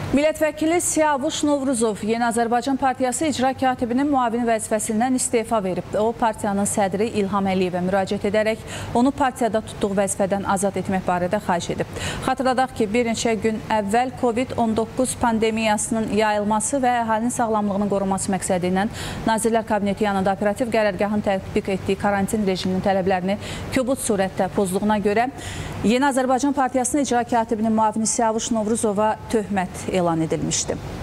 Millət vəkili Siyavuş Novruzov Yeni Azərbaycan Partiyası icra katibinin müavini vəzifəsindən istefa verib. O, partiyanın sədri İlham Əliyevə müraciət edərək onu partiyada tutduğu vəzifədən azad etmək barədə xahiş edib. Xatırladaq ki, bir neçə gün əvvəl COVID-19 pandemiyasının yayılması və əhalinin sağlamlığının qorunması məqsədi ilə Nazirlər Kabineti yanında operativ qərargahın tətbiq etdiyi karantin rejiminin tələblərini kobud surətdə pozduğuna görə Yeni Azərbaycan Partiyasının icra katibinin müavini Siyavuş Novruzova töhmət elan edilmişdi.